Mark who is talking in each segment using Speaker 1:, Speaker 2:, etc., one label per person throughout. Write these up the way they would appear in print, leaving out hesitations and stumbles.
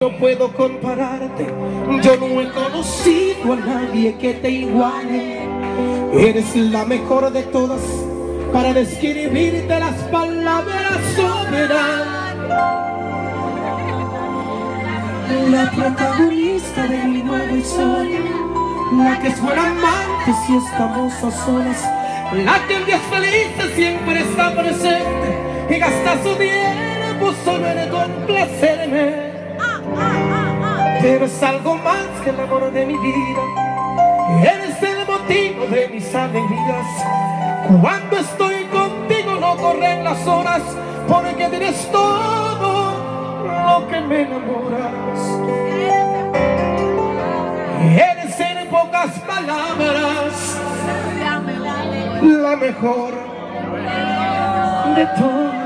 Speaker 1: No puedo compararte, yo no he conocido a nadie que te iguale. Eres la mejor de todas para describirte las palabras soberanas. La protagonista de mi nueva historia, la que fuera amante si estamos a solas, la que en días felices siempre está presente y gasta su tiempo solo en complacerme. Pero es algo más que el amor de mi vida, eres el motivo de mis alegrías. Cuando estoy contigo no corren las horas, porque tienes todo lo que me enamoras. Eres en pocas palabras la mejor de todas.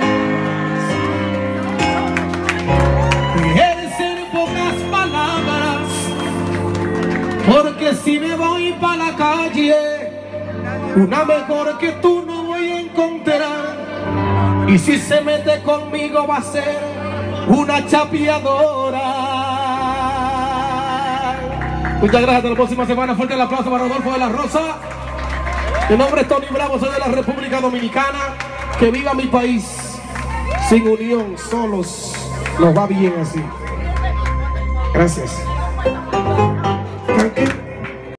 Speaker 1: Eres en pocas palabras, porque si me voy para la calle, una mejor que tú no voy a encontrar. Y si se mete conmigo va a ser una chapeadora. Muchas gracias, hasta la próxima semana. Fuerte el aplauso para Rodolfo de la Rosa. Mi nombre es Tony Bravo, soy de la República Dominicana. Que viva mi país. Sin unión, solos, nos va bien así. Gracias.